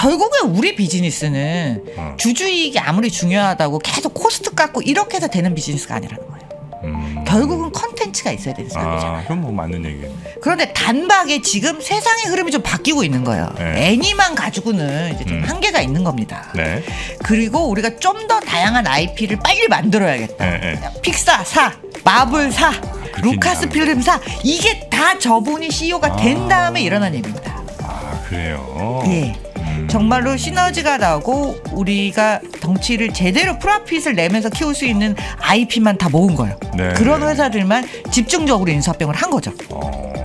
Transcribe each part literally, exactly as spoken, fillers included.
결국엔 우리 비즈니스는 어. 주주이익이 아무리 중요하다고 계속 코스트 깎고 이렇게 해서 되는 비즈니스가 아니라는 거예요. 음. 결국은 컨텐츠가 있어야 되는 사람이잖아요. 아, 그럼 뭐 맞는 얘기예요. 그런데 단박에 지금 세상의 흐름이 좀 바뀌고 있는 거예요. 네. 애니만 가지고는 이제 좀 음. 한계가 있는 겁니다. 네. 그리고 우리가 좀 더 다양한 아이피를 빨리 만들어야겠다. 네, 네. 픽사 사, 마블 사, 아, 루카스 필름 사, 이게 다 저분이 씨이오가 아. 된 다음에 일어난 일입니다. 아, 그래요? 네. 음. 정말로 시너지가 나고 우리가 덩치를 제대로 프로핏을 내면서 키울 수 있는 아이피만 다 모은 거예요. 네. 그런 회사들만 집중적으로 인수합병을 한 거죠. 어.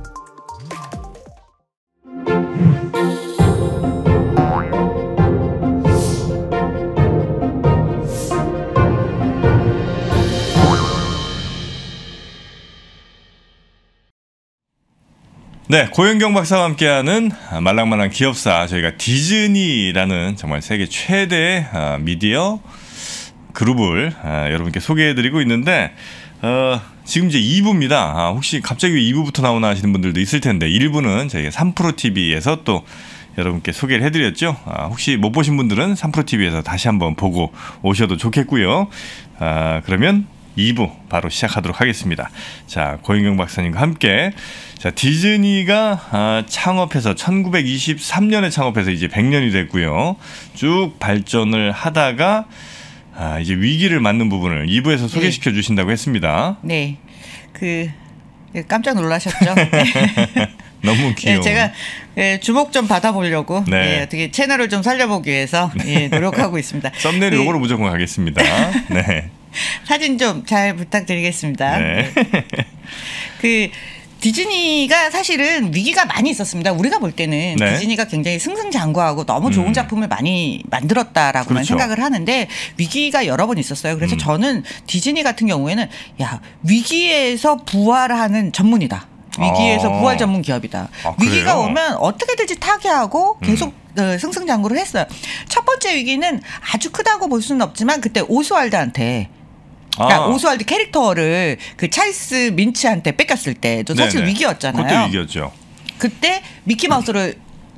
네, 고현경 박사와 함께하는 말랑말랑 기업사, 저희가 디즈니라는 정말 세계 최대 미디어 그룹을 여러분께 소개해드리고 있는데 어, 지금 이제 이 부입니다. 아, 혹시 갑자기 왜 이 부부터 나오나 하시는 분들도 있을 텐데 일 부는 저희가 삼프로티비에서 또 여러분께 소개를 해드렸죠. 아, 혹시 못 보신 분들은 삼프로티비에서 다시 한번 보고 오셔도 좋겠고요. 아, 그러면 이 부 바로 시작하도록 하겠습니다. 자, 고현경 박사님과 함께 자, 디즈니가 아, 창업해서 천구백이십삼 년에 창업해서 이제 백 년이 됐고요. 쭉 발전을 하다가 아, 이제 위기를 맞는 부분을 이 부에서 소개시켜 네. 주신다고 했습니다. 네, 그 깜짝 놀라셨죠? 너무 귀여워. 네, 제가 예, 주목 좀 받아보려고 네. 예, 어떻게 채널을 좀 살려보기 위해서 예, 노력하고 있습니다. 썸네일 그, 요거로 무조건 가겠습니다. 네. 사진 좀 잘 부탁드리겠습니다. 네. 그 디즈니가 사실은 위기가 많이 있었습니다. 우리가 볼 때는 네. 디즈니가 굉장히 승승장구하고 너무 좋은 음. 작품을 많이 만들었다라고만 그렇죠. 생각을 하는데 위기가 여러 번 있었어요. 그래서 음. 저는 디즈니 같은 경우에는 야 위기에서 부활하는 전문이다. 위기에서 아. 부활 전문 기업이다. 아, 위기가 오면 어떻게든지 타개하고 계속 음. 승승장구를 했어요. 첫 번째 위기는 아주 크다고 볼 수는 없지만 그때 오스왈드한테 그러니까 아. 오스왈드 캐릭터를 그 찰스 민츠한테 뺏겼을 때도 사실 네네. 위기였잖아요. 그것도 위기였죠. 그때 미키마우스를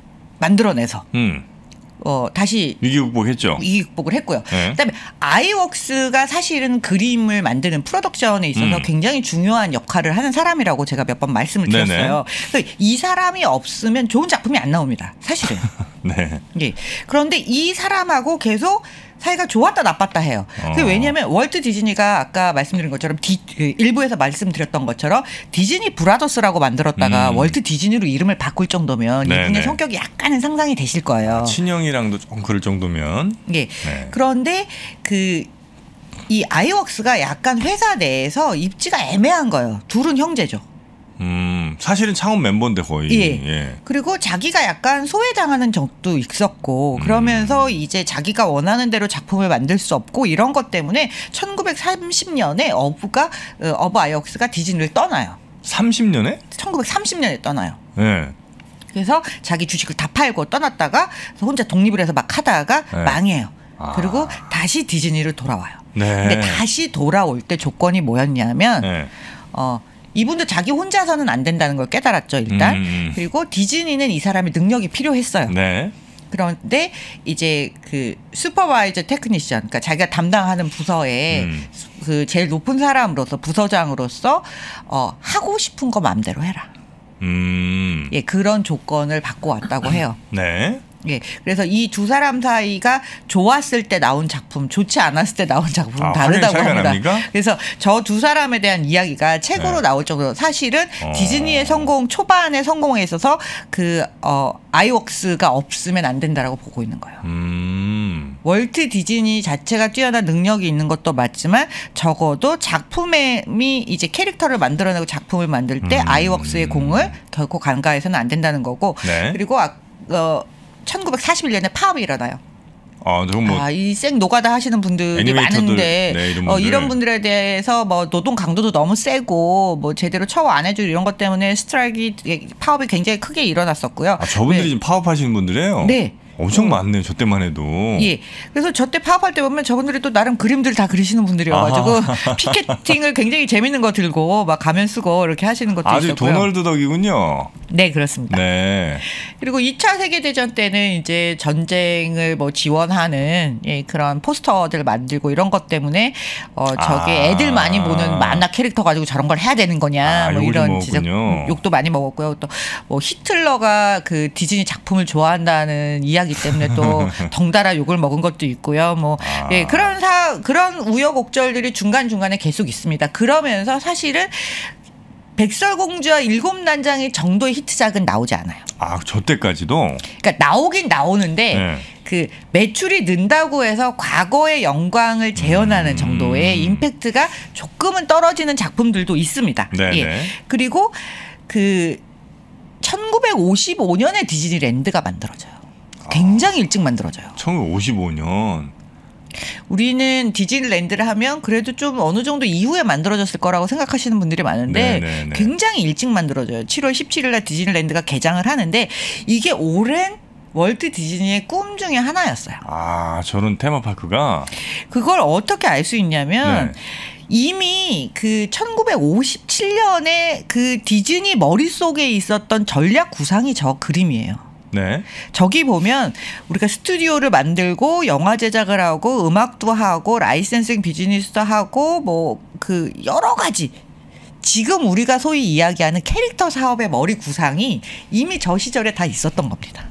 만들어내서 음. 어, 다시 위기 극복했죠. 위기 극복을 했고요. 네. 그다음에 아이웍스가 사실은 그림을 만드는 프로덕션에 있어서 음. 굉장히 중요한 역할을 하는 사람이라고 제가 몇 번 말씀을 드렸어요. 그러니까 이 사람이 없으면 좋은 작품이 안 나옵니다. 사실은. 네. 예. 그런데 이 사람하고 계속 사이가 좋았다 나빴다 해요. 어. 왜냐하면 월트 디즈니가 아까 말씀드린 것처럼 디, 일부에서 말씀드렸던 것처럼 디즈니 브라더스라고 만들었다가 음. 월트 디즈니로 이름을 바꿀 정도면 네네. 이분의 성격이 약간은 상상이 되실 거예요. 친형이랑도 좀 그럴 정도면. 예. 네. 그런데 그 이 아이웍스가 약간 회사 내에서 입지가 애매한 거예요. 둘은 형제죠. 음, 사실은 창업 멤버인데 거의. 예. 예. 그리고 자기가 약간 소외당하는 적도 있었고 그러면서 음. 이제 자기가 원하는 대로 작품을 만들 수 없고 이런 것 때문에 천구백삼십 년에 어부가 어부 아이웍스가 디즈니를 떠나요. 삼십 년에? 천구백삼십 년에 떠나요. 네. 그래서 자기 주식을 다 팔고 떠났다가 혼자 독립을 해서 막 하다가 네. 망해요. 아. 그리고 다시 디즈니를 돌아와요. 네. 근데 다시 돌아올 때 조건이 뭐였냐면 네. 어. 이분도 자기 혼자서는 안 된다는 걸 깨달았죠, 일단. 음. 그리고 디즈니는 이 사람의 능력이 필요했어요. 네. 그런데 이제 그 슈퍼바이저 테크니션, 그러니까 자기가 담당하는 부서에 음. 그 제일 높은 사람으로서 부서장으로서 어, 하고 싶은 거 마음대로 해라. 음. 예, 그런 조건을 받고 왔다고 해요. 네. 예, 그래서 이 두 사람 사이가 좋았을 때 나온 작품, 좋지 않았을 때 나온 작품은 아, 다르다고 합니다. 납니까? 그래서 저 두 사람에 대한 이야기가 책으로 네. 나올 정도로 사실은 어. 디즈니의 성공 초반의 성공에 있어서 그 어, 아이웍스가 없으면 안 된다라고 보고 있는 거예요. 음. 월트 디즈니 자체가 뛰어난 능력이 있는 것도 맞지만 적어도 작품이 이제 캐릭터를 만들어내고 작품을 만들 때 음. 아이웍스의 공을 결코 간과해서는 안 된다는 거고 네. 그리고 아, 어. 천구백사십일 년에 파업이 일어나요. 아, 뭐 아, 이 생 노가다 하시는 분들이 많은데 네, 이런, 어, 이런 분들에 대해서 뭐 노동 강도도 너무 세고 뭐 제대로 처우 안 해주고 이런 것 때문에 스트라이크 파업이 굉장히 크게 일어났었고요. 아, 저분들이 네. 지금 파업하시는 분들이에요? 네. 엄청 많네요. 저 때만 해도. 예. 그래서 저 때 파업할 때 보면 저분들이 또 나름 그림들 다 그리시는 분들이어가지고 피켓팅을 굉장히 재밌는 거 들고 막 가면 쓰고 이렇게 하시는 것도 아주 있었고요. 도널드 덕이군요. 네, 그렇습니다. 네. 그리고 이 차 세계대전 때는 이제 전쟁을 뭐 지원하는 예, 그런 포스터들 만들고 이런 것 때문에 어 저게 아. 애들 많이 보는 만화 캐릭터 가지고 저런 걸 해야 되는 거냐 아, 뭐 이런 지적, 먹었군요. 욕도 많이 먹었고요. 또 뭐 히틀러가 그 디즈니 작품을 좋아한다는 이야기 때문에 또 덩달아 욕을 먹은 것도 있고요. 뭐 아. 예, 그런 사 그런 우여곡절들이 중간 중간에 계속 있습니다. 그러면서 사실은 백설공주와 일곱 난장의 정도의 히트작은 나오지 않아요. 아, 저 때까지도? 그러니까 나오긴 나오는데 네. 그 매출이 는다고 해서 과거의 영광을 재현하는 음. 정도의 임팩트가 조금은 떨어지는 작품들도 있습니다. 네네. 예. 그리고 그 천구백오십오 년에 디즈니랜드가 만들어져요. 굉장히 일찍 만들어져요. 천구백오십오 년. 우리는 디즈니랜드를 하면 그래도 좀 어느 정도 이후에 만들어졌을 거라고 생각하시는 분들이 많은데 네네네. 굉장히 일찍 만들어져요. 칠월 십칠일 날 디즈니랜드가 개장을 하는데 이게 오랜 월트 디즈니의 꿈 중에 하나였어요. 아, 저런 테마파크가? 그걸 어떻게 알 수 있냐면 네. 이미 그 천구백오십칠 년에 그 디즈니 머릿속에 있었던 전략 구상이 저 그림이에요. 네. 저기 보면 우리가 스튜디오를 만들고 영화 제작을 하고 음악도 하고 라이센싱 비즈니스도 하고 뭐 그 여러 가지 지금 우리가 소위 이야기하는 캐릭터 사업의 머리 구상이 이미 저 시절에 다 있었던 겁니다.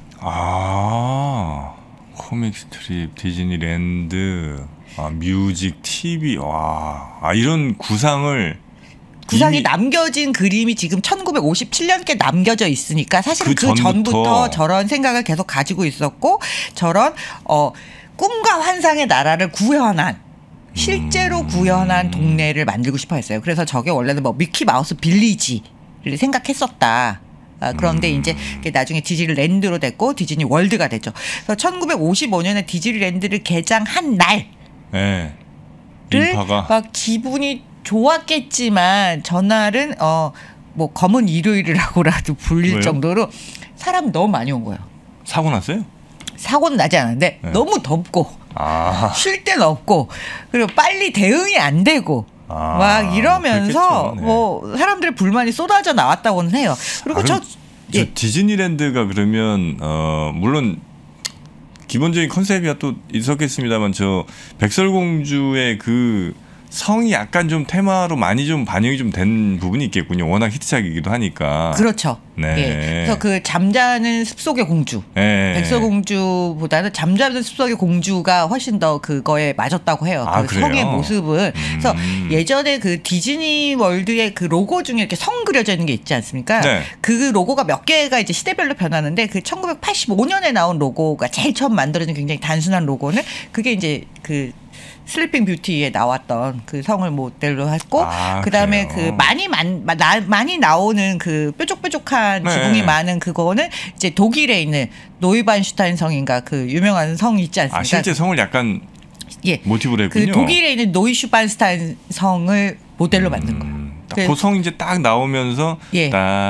아, 코믹 스트립, 디즈니랜드, 아, 뮤직, 티비, 와, 아, 이런 구상을 구상이 이미... 남겨진 그림이 지금 천구백오십칠 년께 남겨져 있으니까 사실은 그, 그 전부터, 전부터 저런 생각을 계속 가지고 있었고 저런 어, 꿈과 환상의 나라를 구현한 실제로 음... 구현한 동네를 만들고 싶어 했어요. 그래서 저게 원래는 뭐 미키 마우스 빌리지를 생각했었다. 아, 그런데 음. 이제 나중에 디즈니랜드로 됐고 디즈니 월드가 됐죠. 그래서 천구백오십오 년에 디즈니랜드를 개장한 날, 네. 인파가 막 기분이 좋았겠지만 전날은 어 뭐 검은 일요일이라고라도 불릴 왜요? 정도로 사람 너무 많이 온 거예요. 사고 났어요? 사고는 나지 않았는데 네. 너무 덥고 아. 쉴 데는 없고 그리고 빨리 대응이 안 되고. 아, 막 이러면서 네. 뭐 사람들의 불만이 쏟아져 나왔다고는 해요. 그리고 아, 저, 저 예. 디즈니랜드가 그러면 어 물론 기본적인 컨셉이야 또 있었겠습니다만 저 백설공주의 그 성이 약간 좀 테마로 많이 좀 반영이 좀 된 부분이 있겠군요. 워낙 히트작이기도 하니까. 그렇죠. 네. 예. 그래서 그 잠자는 습속의 공주, 네. 백설공주보다는 잠자는 습속의 공주가 훨씬 더 그거에 맞았다고 해요. 아, 그 그래요? 성의 모습을. 음. 그래서 예전에 그 디즈니 월드의 그 로고 중에 이렇게 성 그려져 있는 게 있지 않습니까? 네. 그 로고가 몇 개가 이제 시대별로 변하는데 그 천구백팔십오 년에 나온 로고가 제일 처음 만들어진 굉장히 단순한 로고는 그게 이제 그 슬리핑 뷰티에 나왔던 그 성을 모델로 했고 아, 그다음에 그래요? 그 많이 만, 나, 많이 나오는 그 뾰족뾰족한 네. 지붕이 많은 그거는 이제 독일에 있는 노이반슈타인 성인가 그 유명한 성 있지 않습니까? 아, 실제 성을 약간 예. 모티브로 했군요. 그 독일에 있는 노이슈반슈타인 성을 모델로 음, 만든 거예요. 그 성 이제 딱 나오면서 예.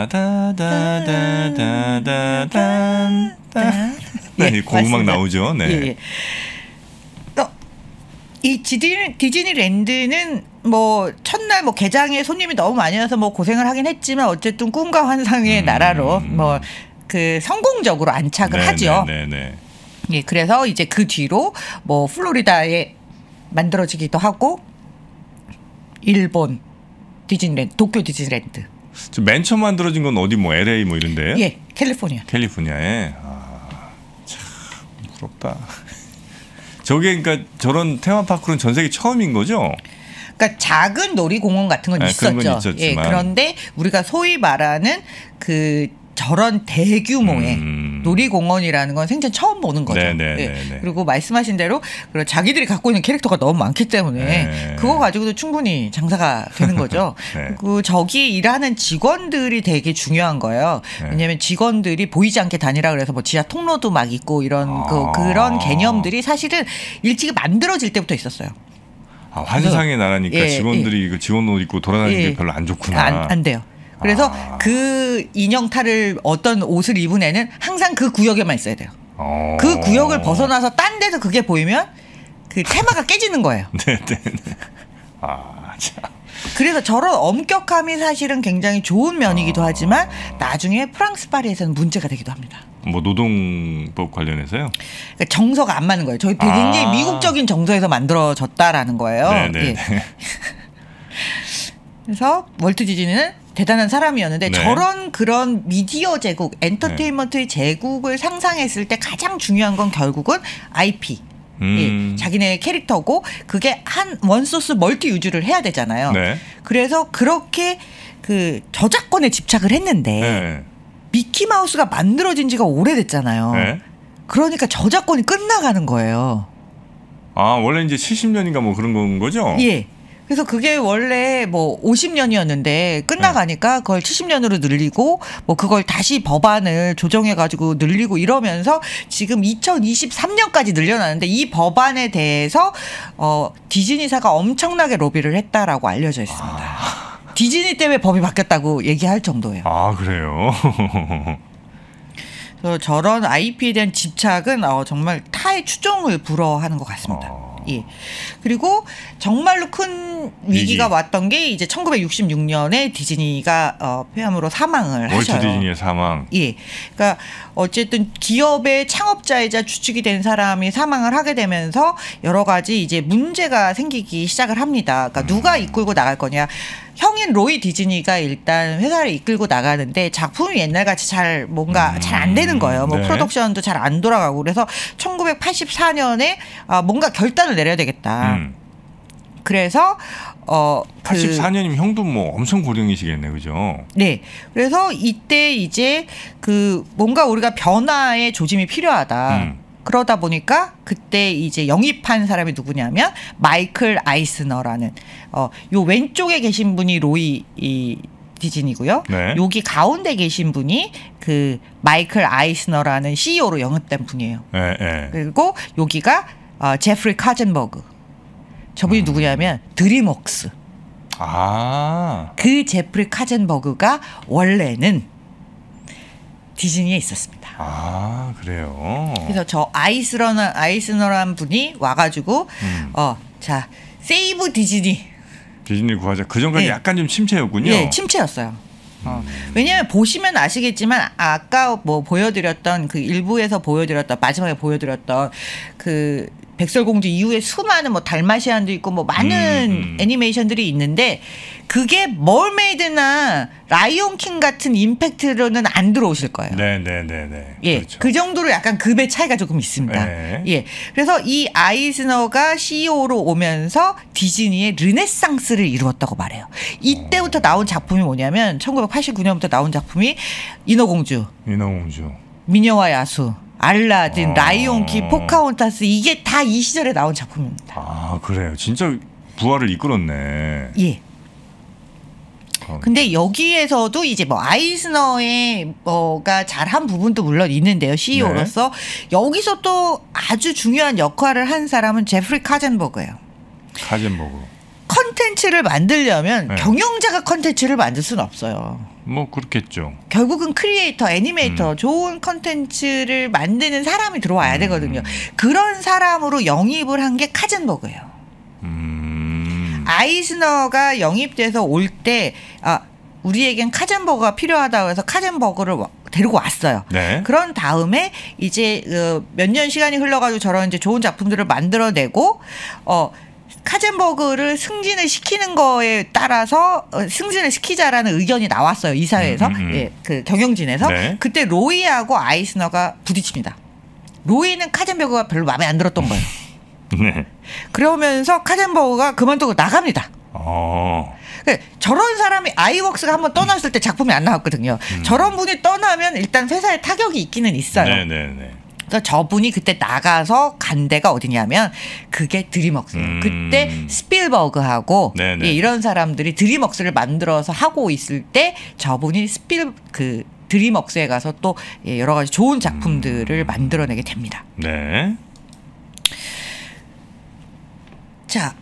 따다다다다다다단 네, 그 음악 나오죠. 네. 예, 예. 이 디즈니, 디즈니랜드는 뭐 첫날 뭐 개장에 손님이 너무 많이 와서 뭐 고생을 하긴 했지만 어쨌든 꿈과 환상의 음. 나라로 뭐 그 성공적으로 안착을 네, 하죠. 네, 네, 네. 예, 그래서 이제 그 뒤로 뭐 플로리다에 만들어지기도 하고 일본 디즈니랜드, 도쿄 디즈니랜드. 맨 처음 만들어진 건 어디 뭐 엘에이 뭐 이런데요? 예, 캘리포니아. 캘리포니아에. 아, 참 부럽다. 저게 그러니까 저런 테마파크는 전 세계 처음인 거죠? 그러니까 작은 놀이공원 같은 건 네, 있었죠. 예, 그런데 우리가 소위 말하는 그 저런 대규모의 음. 놀이공원이라는 건 생전 처음 보는 거죠. 네, 네, 예. 네, 네. 그리고 말씀하신 대로 자기들이 갖고 있는 캐릭터가 너무 많기 때문에 네. 그거 가지고도 충분히 장사가 되는 거죠. 네. 그리고 저기 일하는 직원들이 되게 중요한 거예요. 네. 왜냐하면 직원들이 보이지 않게 다니라 그래서 뭐 지하 통로도 막 있고 이런 아. 그, 그런 개념들이 사실은 일찍이 만들어질 때부터 있었어요. 아, 환상의 나라니까 예, 직원들이 예. 직원 옷 입고 돌아다니는 예. 게 별로 안 좋구나. 안, 안 돼요. 그래서 아. 그 인형 탈을 어떤 옷을 입은 애는 항상 그 구역에만 있어야 돼요. 어. 그 구역을 벗어나서 딴 데서 그게 보이면 그 테마가 깨지는 거예요. 네네. 아, 참. 그래서 저런 엄격함이 사실은 굉장히 좋은 면이기도 하지만 나중에 프랑스 파리에서는 문제가 되기도 합니다. 뭐 노동법 관련해서요? 그러니까 정서가 안 맞는 거예요. 저희 굉장히 아. 미국적인 정서에서 만들어졌다라는 거예요. 네네. 예. 그래서 월트 디즈니는 대단한 사람이었는데 네. 저런 그런 미디어 제국, 엔터테인먼트의 제국을 상상했을 때 가장 중요한 건 결국은 아이피. 음. 예, 자기네 캐릭터고 그게 한 원소스 멀티 유즈를 해야 되잖아요. 네. 그래서 그렇게 그 저작권에 집착을 했는데 네. 미키마우스가 만들어진 지가 오래됐잖아요. 네. 그러니까 저작권이 끝나가는 거예요. 아, 원래 이제 칠십 년인가 뭐 그런 건 거죠? 예. 그래서 그게 원래 뭐 오십 년이었는데 끝나가니까 그걸 칠십 년으로 늘리고 뭐 그걸 다시 법안을 조정해 가지고 늘리고 이러면서 지금 이천이십삼 년까지 늘려놨는데 이 법안에 대해서 어 디즈니사가 엄청나게 로비를 했다라고 알려져 있습니다. 아. 디즈니 때문에 법이 바뀌었다고 얘기할 정도예요. 아, 그래요? 그래서 저런 아이피에 대한 집착은 어 정말 타의 추종을 불허하는 것 같습니다. 어. 예. 그리고 정말로 큰 위기가 위기. 왔던 게 이제 천구백육십육 년에 디즈니가 어, 폐암으로 사망을 월트 하셔요. 디즈니의 사망. 예. 그러니까 어쨌든 기업의 창업자이자 주축이 된 사람이 사망을 하게 되면서 여러 가지 이제 문제가 생기기 시작을 합니다. 그러니까 누가 이끌고 나갈 거냐. 형인 로이 디즈니가 일단 회사를 이끌고 나가는데 작품이 옛날같이 잘 뭔가 음, 잘 안 되는 거예요. 뭐 네. 프로덕션도 잘 안 돌아가고 그래서 천구백팔십사 년에 아, 뭔가 결단을 내려야 되겠다. 음. 그래서 어 그, 팔십사 년이면 형도 뭐 엄청 고령이시겠네, 그죠? 네. 그래서 이때 이제 그 뭔가 우리가 변화의 조짐이 필요하다. 음. 그러다 보니까 그때 이제 영입한 사람이 누구냐면 마이클 아이스너라는 어 요 왼쪽에 계신 분이 로이 이 디즈니고요. 네. 여기 가운데 계신 분이 그 마이클 아이스너라는 씨이오로 영입된 분이에요. 예, 예. 그리고 여기가 어, 제프리 카젠버그. 저분이 음. 누구냐면 드림웍스. 아. 그 제프리 카젠버그가 원래는 디즈니에 있었습니다. 아, 그래요. 그래서 저 아이스너는 아이스너라는 분이 와가지고 음. 어, 자 세이브 디즈니. 디즈니 구하자. 그 전까지 예. 약간 좀 침체였군요. 예, 침체였어요. 어. 왜냐하면 보시면 아시겠지만 아까 뭐 보여드렸던 그 일부에서 보여드렸던 마지막에 보여드렸던 그 백설공주 이후에 수많은 뭐 달마시안도 있고 뭐 많은 음, 음. 애니메이션들이 있는데 그게 멀메이드나 라이온킹 같은 임팩트로는 안 들어오실 거예요. 네, 네, 네, 네. 예, 그렇죠. 그 정도로 약간 급의 차이가 조금 있습니다. 네. 예, 그래서 이 아이스너가 씨이오로 오면서 디즈니의 르네상스를 이루었다고 말해요. 이때부터 나온 작품이 뭐냐면 천구백팔십구 년부터 나온 작품이 인어공주, 인어공주. 미녀와 야수, 알라딘, 어. 라이온킹, 포카혼타스 이게 다 이 시절에 나온 작품입니다. 아, 그래요. 진짜 부활을 이끌었네. 예. 근데 여기에서도 이제 뭐 아이스너의 뭐가 잘한 부분도 물론 있는데요. 씨이오로서 네. 여기서 또 아주 중요한 역할을 한 사람은 제프리 카젠버그예요. 카젠버그. 컨텐츠를 만들려면 네. 경영자가 컨텐츠를 만들 수는 없어요. 뭐 그렇겠죠. 결국은 크리에이터, 애니메이터, 음. 좋은 컨텐츠를 만드는 사람이 들어와야 되거든요. 그런 사람으로 영입을 한 게 카젠버그예요. 음. 아이스너가 영입돼서 올 때 아, 우리에겐 카젠버그가 필요하다고 해서 카젠버그를 데리고 왔어요. 네. 그런 다음에 이제 어, 몇 년 시간이 흘러가지고 저런 이제 좋은 작품들을 만들어내고 어. 카젠버그를 승진을 시키는 거에 따라서 승진을 시키자라는 의견이 나왔어요. 이사회에서. 음, 음, 음. 예, 그 경영진에서. 네. 그때 로이하고 아이스너가 부딪힙니다. 로이는 카젠버그가 별로 마음에 안 들었던 거예요. 네. 그러면서 카젠버그가 그만두고 나갑니다. 어. 그러니까 저런 사람이 아이웍스가 한번 떠났을 때 작품이 안 나왔거든요. 음. 저런 분이 떠나면 일단 회사에 타격이 있기는 있어요. 네네네. 네, 네. 그래서 저분이 그때 나가서 간 데가 어디냐면 그게 드림웍스예요. 음. 그때 스필버그하고 예, 이런 사람들이 드림웍스를 만들어서 하고 있을 때 저분이 스필 그 드림웍스에 가서 또 예, 여러 가지 좋은 작품들을 음. 만들어내게 됩니다. 네. 자,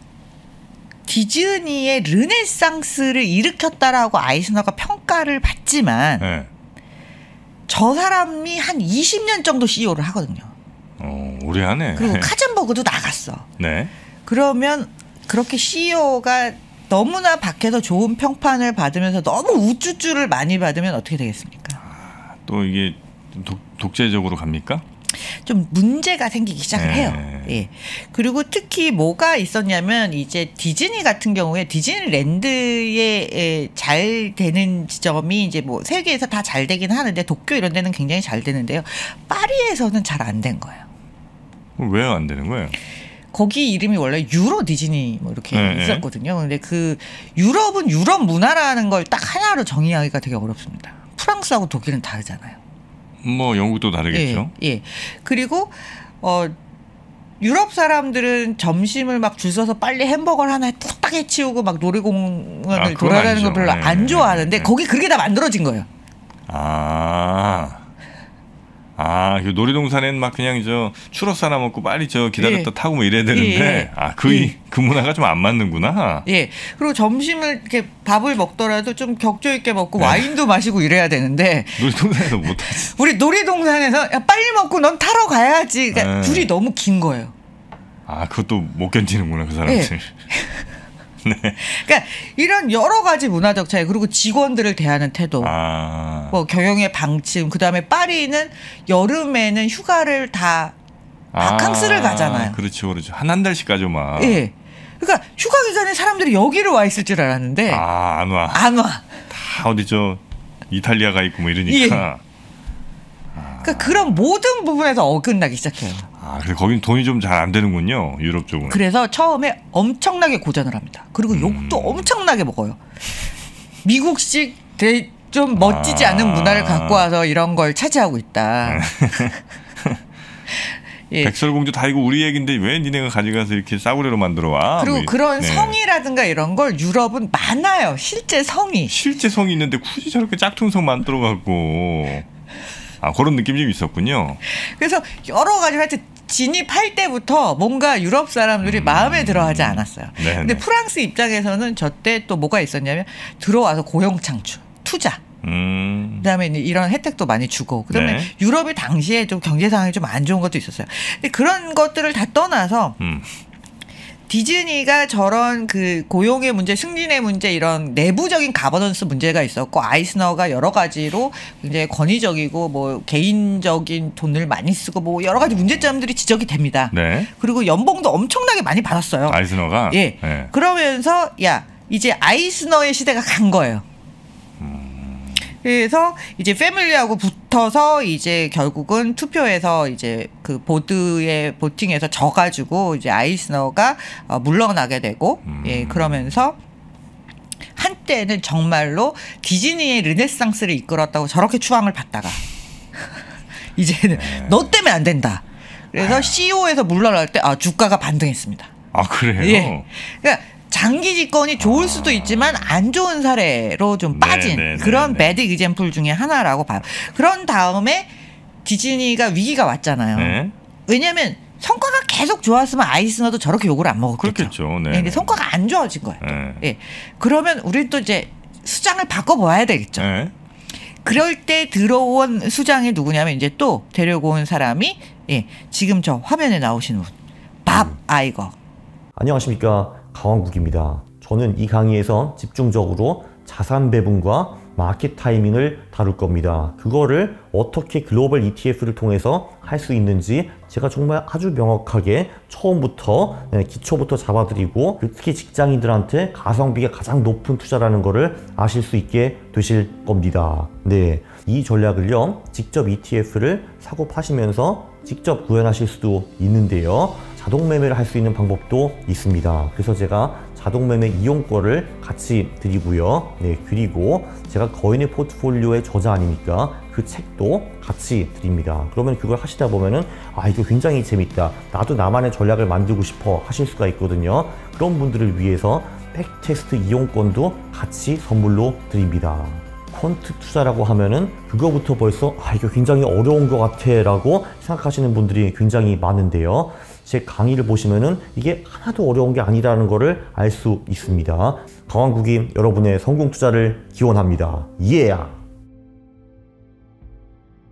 디즈니의 르네상스를 일으켰다라고 아이스너가 평가를 받지만. 네. 저 사람이 한 이십 년 정도 씨이오를 하거든요. 어, 오래 하네. 그리고 카젠버그도 나갔어. 네. 그러면 그렇게 씨이오가 너무나 밖에서 좋은 평판을 받으면서 너무 우쭈쭈를 많이 받으면 어떻게 되겠습니까? 아, 또 이게 독, 독재적으로 갑니까? 좀 문제가 생기기 시작을 네. 해요. 예. 그리고 특히 뭐가 있었냐면 이제 디즈니 같은 경우에 디즈니랜드에 잘 되는 지점이 이제 뭐 세계에서 다 잘 되긴 하는데 도쿄 이런 데는 굉장히 잘 되는데요. 파리에서는 잘 안 된 거예요. 왜 안 되는 거예요? 거기 이름이 원래 유로 디즈니 뭐 이렇게 네. 있었거든요. 근데 그 유럽은 유럽 문화라는 걸 딱 하나로 정의하기가 되게 어렵습니다. 프랑스하고 독일은 다르잖아요. 뭐 영국도 다르겠죠. 예, 예. 그리고 어 유럽 사람들은 점심을 막 줄 서서 빨리 햄버거를 하나 뚝딱 해치우고 막 놀이공원을 아, 돌아다니는 걸 별로 네, 안 좋아하는데 네, 네. 거기 그렇게 다 만들어진 거예요. 아. 아, 그 놀이동산에는 막 그냥 저 추러스 하나 먹고 빨리 저 기다렸다 예. 타고 뭐 이래야 되는데 예. 아, 그, 예. 그 문화가 좀 안 맞는구나. 예. 그리고 점심을 이렇게 밥을 먹더라도 좀 격조 있게 먹고 네. 와인도 마시고 이래야 되는데 놀이동산에서 못하지. 우리 놀이동산에서 야, 빨리 먹고 넌 타러 가야지. 그러니까 네. 줄이 너무 긴 거예요. 아, 그것도 못 견디는구나 그 사람들. 예. 네. 그러니까 이런 여러 가지 문화적 차이 그리고 직원들을 대하는 태도, 아. 뭐 경영의 방침, 그 다음에 파리는 여름에는 휴가를 다 바캉스를 아. 가잖아요. 그렇죠, 그렇죠. 한 한 달씩 가죠, 막. 예. 그러니까 휴가 기간에 사람들이 여기를 와 있을 줄 알았는데 아, 안 와. 안 와. 다 어디 저 이탈리아가 있고 뭐 이러니까. 예. 그러니까 그런 모든 부분에서 어긋나기 시작해요. 아, 그래서 거긴 돈이 좀 잘 안 되는군요. 유럽 쪽은. 그래서 처음에 엄청나게 고전을 합니다. 그리고 욕도 음. 엄청나게 먹어요. 미국식 대, 좀 멋지지 아. 않은 문화를 갖고 와서 이런 걸 차지하고 있다. 예. 백설공주 다 이거 우리 얘기인데 왜 니네가 가져가서 이렇게 싸구려로 만들어 와? 그리고 뭐, 그런 네. 성이라든가 이런 걸 유럽은 많아요. 실제 성이. 실제 성이 있는데 굳이 저렇게 짝퉁 성 만들어 갖고 아, 그런 느낌이 좀 있었군요. 그래서 여러 가지 하여튼 진입할 때부터 뭔가 유럽 사람들이 음. 마음에 들어하지 않았어요. 네네. 근데 프랑스 입장에서는 저 때 또 뭐가 있었냐면 들어와서 고용 창출, 투자. 음. 그다음에 이런 혜택도 많이 주고 그다음에 네. 유럽이 당시에 좀 경제 상황이 좀 안 좋은 것도 있었어요. 근데 그런 것들을 다 떠나서 음. 디즈니가 저런 그 고용의 문제, 승진의 문제 이런 내부적인 가버넌스 문제가 있었고 아이스너가 여러 가지로 굉장히 권위적이고 뭐 개인적인 돈을 많이 쓰고 뭐 여러 가지 문제점들이 지적이 됩니다. 네. 그리고 연봉도 엄청나게 많이 받았어요. 아이스너가? 예. 네. 그러면서 야 이제 아이스너의 시대가 간 거예요. 그래서 이제 패밀리하고 붙어서 이제 결국은 투표에서 이제 그 보드의 보팅에서 져가지고 이제 아이스너가 어 물러나게 되고 음. 예 그러면서 한때는 정말로 디즈니의 르네상스를 이끌었다고 저렇게 추앙을 받다가 이제는 네. 너 때문에 안 된다. 그래서 아유. 씨이오에서 물러날 때 아 주가가 반등했습니다. 아 그래요? 예. 그러니까 장기 집권이 좋을 수도 있지만 안 좋은 사례로 좀 빠진 네네, 그런 네네. 배드 이젠플 중에 하나라고 봐요. 그런 다음에 디즈니가 위기가 왔잖아요. 네. 왜냐하면 성과가 계속 좋았으면 아이스너도 저렇게 욕을 안 먹었겠죠. 그렇겠죠. 네. 근데 성과가 안 좋아진 거예요. 네. 예. 그러면 우리는 또 이제 수장을 바꿔봐야 되겠죠. 네. 그럴 때 들어온 수장이 누구냐면 이제 또 데리고 온 사람이 예, 지금 저 화면에 나오시는 분. 밥 음. 아이거. 안녕하십니까. 강원국입니다. 저는 이 강의에서 집중적으로 자산 배분과 마켓 타이밍을 다룰 겁니다. 그거를 어떻게 글로벌 이티에프를 통해서 할 수 있는지 제가 정말 아주 명확하게 처음부터 기초부터 잡아드리고 특히 직장인들한테 가성비가 가장 높은 투자라는 거를 아실 수 있게 되실 겁니다. 네, 이 전략을요 직접 이티에프를 사고 파시면서 직접 구현하실 수도 있는데요. 자동 매매를 할 수 있는 방법도 있습니다. 그래서 제가 자동 매매 이용권을 같이 드리고요. 네, 그리고 제가 거인의 포트폴리오의 저자 아닙니까? 그 책도 같이 드립니다. 그러면 그걸 하시다 보면은 아 이거 굉장히 재밌다. 나도 나만의 전략을 만들고 싶어 하실 수가 있거든요. 그런 분들을 위해서 백테스트 이용권도 같이 선물로 드립니다. 퀀트 투자라고 하면은 그거부터 벌써 아 이거 굉장히 어려운 것 같아 라고 생각하시는 분들이 굉장히 많은데요. 제 강의를 보시면은 이게 하나도 어려운 게 아니라는 거를 알 수 있습니다. 강원국이 여러분의 성공 투자를 기원합니다. 예! Yeah.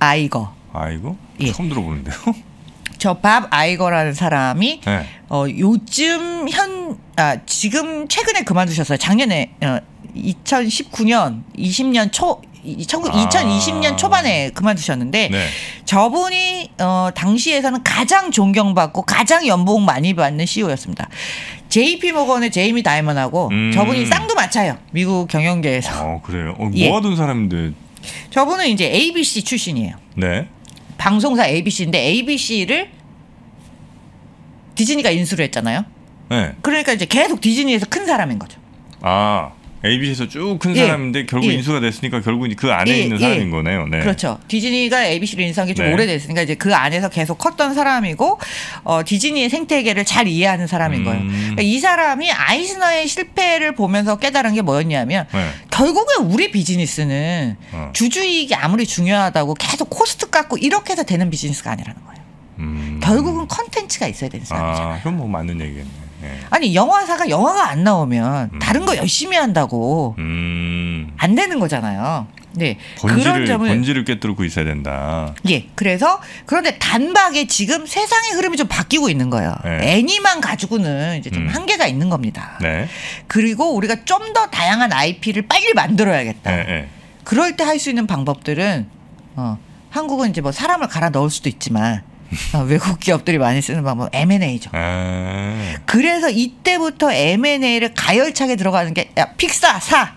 아이거. 아이거? 예. 처음 들어보는데요. 저 밥 아이거라는 사람이 네. 어, 요즘 현 아, 지금 최근에 그만두셨어요. 작년에 어, 이천십구 년 이십 년 초 이천이십 년 초반에 그만두셨는데 네. 저분이 어, 당시에서는 가장 존경받고 가장 연봉 많이 받는 씨이오였습니다. 제이피모건의 제이미 다이먼하고 음. 저분이 쌍두마차예요. 미국 경영계에서. 어, 그래요. 어, 예. 모아둔 사람인데. 저분은 이제 에이비씨 출신이에요. 네. 방송사 에이비씨인데 에이비씨를 디즈니가 인수를 했잖아요. 네. 그러니까 이제 계속 디즈니에서 큰 사람인 거죠. 아, 에이비씨에서 쭉 큰 예. 사람인데 결국 예. 인수가 됐으니까 결국 그 안에 예. 있는 예. 사람인 거네요. 네. 그렇죠. 디즈니가 에이비씨를 인수한 게 좀 네. 오래됐으니까 이제 그 안에서 계속 컸던 사람이고 어, 디즈니의 생태계를 잘 이해하는 사람인 음. 거예요. 그러니까 이 사람이 아이스너의 실패를 보면서 깨달은 게 뭐였냐면 네. 결국에 우리 비즈니스는 어. 주주이익이 아무리 중요하다고 계속 코스트 깎고 이렇게 해서 되는 비즈니스가 아니라는 거예요. 음. 결국은 컨텐츠가 있어야 되는 사람이잖아요. 아, 그럼 뭐 맞는 얘기겠네. 네. 아니 영화사가 영화가 안 나오면 음. 다른 거 열심히 한다고 음. 안 되는 거잖아요. 네. 본질을, 그런 점을 본질을 꿰뚫고 있어야 된다. 예. 그래서 그런데 단박에 지금 세상의 흐름이 좀 바뀌고 있는 거예요. 네. 애니만 가지고는 이제 좀 음. 한계가 있는 겁니다. 네. 그리고 우리가 좀 더 다양한 아이피를 빨리 만들어야겠다. 네. 네. 그럴 때 할 수 있는 방법들은 어, 한국은 이제 뭐 사람을 갈아 넣을 수도 있지만 어, 외국 기업들이 많이 쓰는 방법 엠 앤 에이죠. 아. 그래서 이때부터 엠 앤 에이를 가열차게 들어가는 게 야, 픽사 사.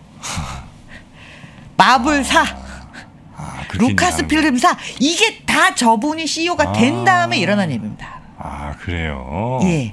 마블 사. 아, 그렇게 루카스 인정하는 필름 사. 이게 다 저분이 씨이오가 된 아. 다음에 일어난 일입니다. 아, 그래요? 예.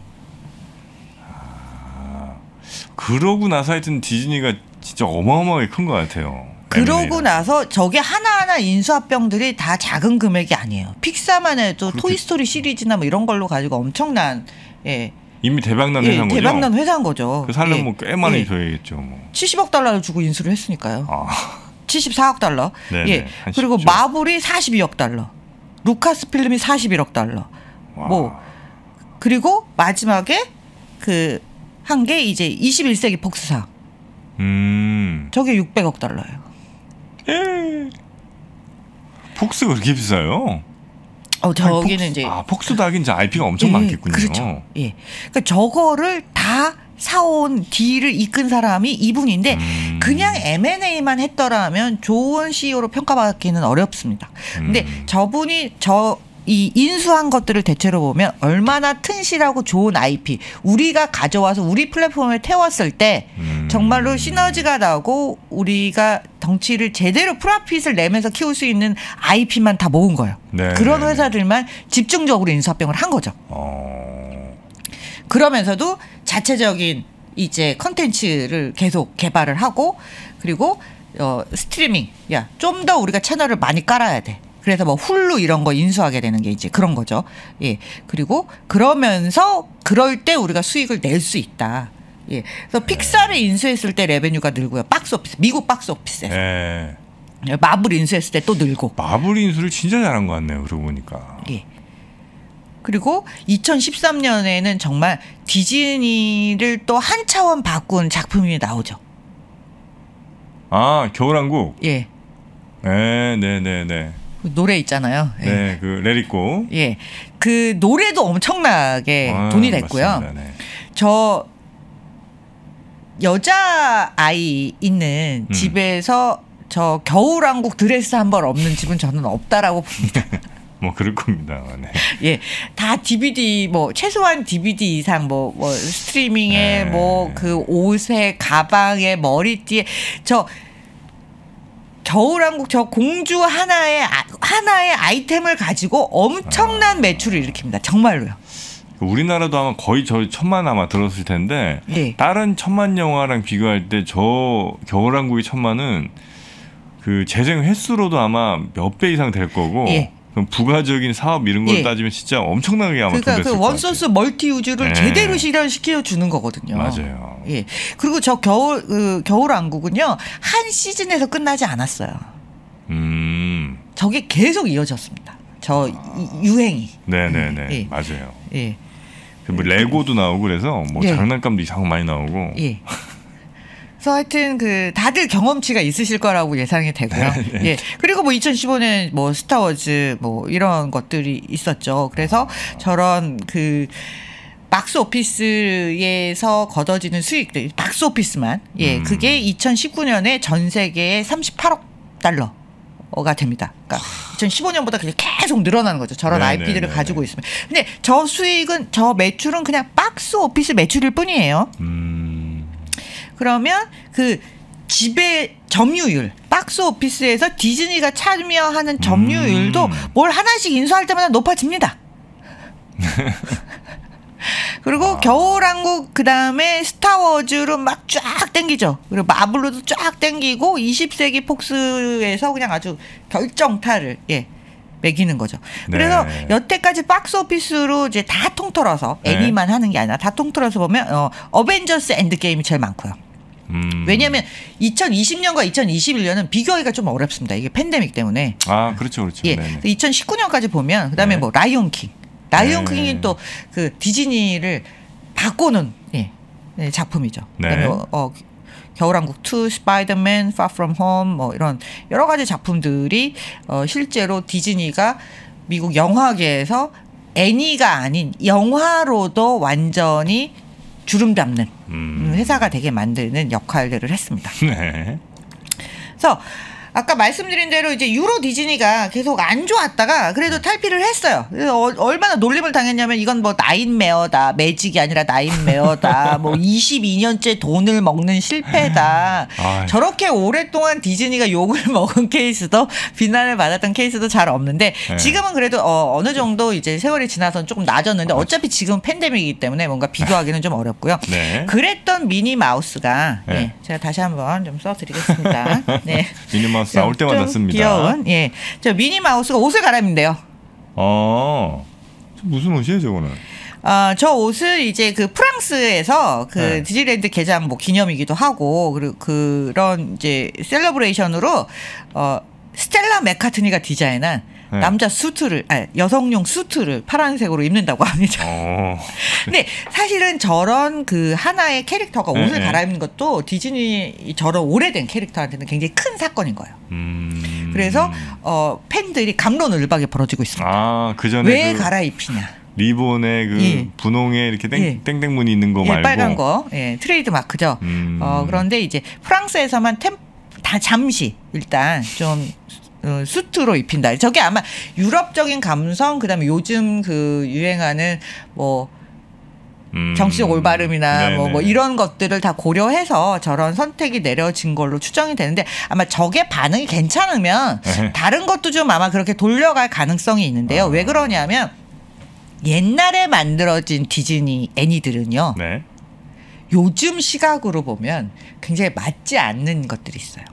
그러고 나서 하여튼 디즈니가 진짜 어마어마하게 큰 것 같아요. 그러고 엠 앤 에이랑. 나서 저게 하나하나 인수합병들이 다 작은 금액이 아니에요. 픽사만 해도 그렇게- 토이스토리 시리즈나 뭐 이런 걸로 가지고 엄청난 예, 이미 대박난 예 회사인 거죠? 대박난 회사인 거죠. 그 살려면 예. 뭐 꽤 많이 예. 줘야겠죠. 뭐. 칠십억 달러를 주고 인수를 했으니까요. 아, 칠십사억 달러. 네네, 예. 한 그리고 십조. 마블이 사십이억 달러. 루카스 필름이 사십일억 달러. 와. 뭐 그리고 마지막에 그 한 게 이제 이십일 세기 폭스사. 음. 저게 육백억 달러예요. 예. 폭스가 그렇게 비싸요? 어, 저기는 아니, 폭스, 이제 아, 폭스도 하긴 이제 아이피가 엄청 예, 많겠군요. 그렇죠. 예. 그러니까 저거를 다 사온 딜을 이끈 사람이 이분인데 음. 그냥 엠 앤 에이만 했더라면 좋은 씨이오로 평가받기는 어렵습니다. 근데 음. 저분이 저 이 인수한 것들을 대체로 보면 얼마나 튼실하고 좋은 아이피 우리가 가져와서 우리 플랫폼에 태웠을 때 음. 정말로 시너지가 나고 우리가 덩치를 제대로 프로핏을 내면서 키울 수 있는 아이피만 다 모은 거예요. 네, 그런 네, 네. 회사들만 집중적으로 인수합병을 한 거죠. 어. 그러면서도 자체적인 이제 컨텐츠를 계속 개발을 하고 그리고 어, 스트리밍 야 좀 더 우리가 채널을 많이 깔아야 돼. 그래서 뭐 훌루 이런 거 인수하게 되는 게 이제 그런 거죠. 예. 그리고 그러면서 그럴 때 우리가 수익을 낼 수 있다. 예. 그래서 픽사를 인수했을 때 레베뉴가 늘고요. 박스 오피스, 미국 박스 오피스에서. 예. 마블 인수했을 때 또 늘고. 마블 인수를 진짜 잘한 것 같네요. 그러고 보니까. 예. 그리고 이천십삼 년에는 정말 디즈니를 또 한 차원 바꾼 작품이 나오죠. 아, 겨울왕국. 예. 네, 네, 네, 네. 그 노래 있잖아요. 예. 네, 그 레리꼬. 예. 그 노래도 엄청나게 아, 돈이 됐고요. 맞습니다. 네. 저 여자 아이 있는 음. 집에서 저 겨울왕국 드레스 한 벌 없는 집은 저는 없다라고 봅니다. 뭐 그럴 겁니다. 네. 예, 다 디비디 뭐 최소한 디비디 이상 뭐, 뭐 스트리밍에 네. 뭐 그 옷에 가방에 머리띠에 저 겨울왕국 저 공주 하나의 아, 하나의 아이템을 가지고 엄청난 매출을 일으킵니다. 정말로요. 우리나라도 아마 거의 저 천만 아마 들었을 텐데 예. 다른 천만 영화랑 비교할 때 저 겨울왕국의 천만은 그 재생 횟수로도 아마 몇 배 이상 될 거고 예. 그럼 부가적인 사업 이런 걸 예. 따지면 진짜 엄청나게 아마 돈 그러니까 됐을 그 것 원소스 같아요. 멀티 유즈를 네. 제대로 실현시켜 주는 거거든요. 맞아요. 예. 그리고 저 겨울 그 겨울왕국은요 한 시즌에서 끝나지 않았어요. 음, 저게 계속 이어졌습니다. 저 이, 유행이. 네네네, 예. 맞아요. 예. 뭐 레고도 나오고 그래서 뭐 예. 장난감도 이상하게 많이 나오고. 예. 그래서 하여튼 그 다들 경험치가 있으실 거라고 예상이 되고요. 네. 예. 그리고 뭐 이천십오 년 뭐 스타워즈 뭐 이런 것들이 있었죠. 그래서 저런 그 박스 오피스에서 걷어지는 수익들, 박스 오피스만, 예, 음. 그게 이천십구 년에 전 세계에 삼십팔억 달러가 됩니다. 그러니까 이천십오 년보다 그냥 계속 늘어나는 거죠. 저런 네네네네. 아이피들을 가지고 있으면. 근데 저 수익은, 저 매출은 그냥 박스 오피스 매출일 뿐이에요. 음. 그러면 그 지배 점유율, 박스 오피스에서 디즈니가 참여하는 점유율도 음. 뭘 하나씩 인수할 때마다 높아집니다. 그리고 아. 겨울왕국 그다음에 스타워즈로 막 쫙 땡기죠. 그리고 마블로도 쫙 땡기고 이십 세기 폭스에서 그냥 아주 결정타를 예 매기는 거죠. 네. 그래서 여태까지 박스 오피스로 이제 다 통틀어서 네. 애니만 하는 게 아니라 다 통틀어서 보면 어, 어벤져스 엔드게임이 제일 많고요. 음. 왜냐하면 이천이십 년과 이천이십일 년은 비교하기가 좀 어렵습니다. 이게 팬데믹 때문에. 아 그렇죠, 그렇죠. 예, 이천십구 년까지 보면 그다음에 네. 뭐 라이온킹. 라이온 킹이 네. 또 그 디즈니를 바꾸는 예, 네, 작품이죠. 네. 그다음에 어, 어, 겨울왕국 투, 스파이더맨, Far From Home 뭐 이런 여러 가지 작품들이 어, 실제로 디즈니가 미국 영화계에서 애니가 아닌 영화로도 완전히 주름 잡는 음. 회사가 되게 만드는 역할들을 했습니다. 네. 그래서 아까 말씀드린 대로 이제 유로 디즈니가 계속 안 좋았다가 그래도 탈피를 했어요. 그래서 어, 얼마나 놀림을 당했냐면 이건 뭐 나인메어다. 매직이 아니라 나인메어다. 뭐 이십이 년째 돈을 먹는 실패다. 아유. 저렇게 오랫동안 디즈니가 욕을 먹은 케이스도 비난을 받았던 케이스도 잘 없는데 네. 지금은 그래도 어, 어느 정도 이제 세월이 지나서 조금 나아졌는데 어차피 지금 팬데믹이기 때문에 뭔가 비교하기는 좀 어렵고요. 네. 그랬던 미니 마우스가 네. 네, 제가 다시 한번 좀 써드리겠습니다. 네. 미니 마우스 나올 때마다 씁니다. 귀여운 예, 저 미니 마우스가 옷을 갈아입는데요. 어, 무슨 옷이에요, 저거는? 어, 저 옷을 이제 그 프랑스에서 그 네. 디즈니랜드 개장 뭐 기념이기도 하고 그리고 그런 이제 셀러브레이션으로 어 스텔라 맥카트니가 디자인한 네. 남자 수트를 아니, 여성용 수트를 파란색으로 입는다고 합니다. 어. 근데 사실은 저런 그 하나의 캐릭터가 옷을 네. 갈아입는 것도 디즈니 저런 오래된 캐릭터한테는 굉장히 큰 사건인 거예요. 음. 그래서 어, 팬들이 감론을박이 벌어지고 있습니다. 아, 그 전에 왜 그 갈아입히냐? 리본에 그 예. 분홍에 이렇게 땡, 예. 땡땡무늬 있는 거 말고 예, 빨간 거, 예, 트레이드 마크죠. 음. 어, 그런데 이제 프랑스에서만 템, 다 잠시 일단 좀 어, 수트로 입힌다. 저게 아마 유럽적인 감성, 그다음에 요즘 그 유행하는 뭐 음, 정치적 올바름이나 뭐, 뭐 이런 것들을 다 고려해서 저런 선택이 내려진 걸로 추정이 되는데 아마 저게 반응이 괜찮으면 다른 것도 좀 아마 그렇게 돌려갈 가능성이 있는데요. 아. 왜 그러냐면 옛날에 만들어진 디즈니 애니들은요. 네. 요즘 시각으로 보면 굉장히 맞지 않는 것들이 있어요.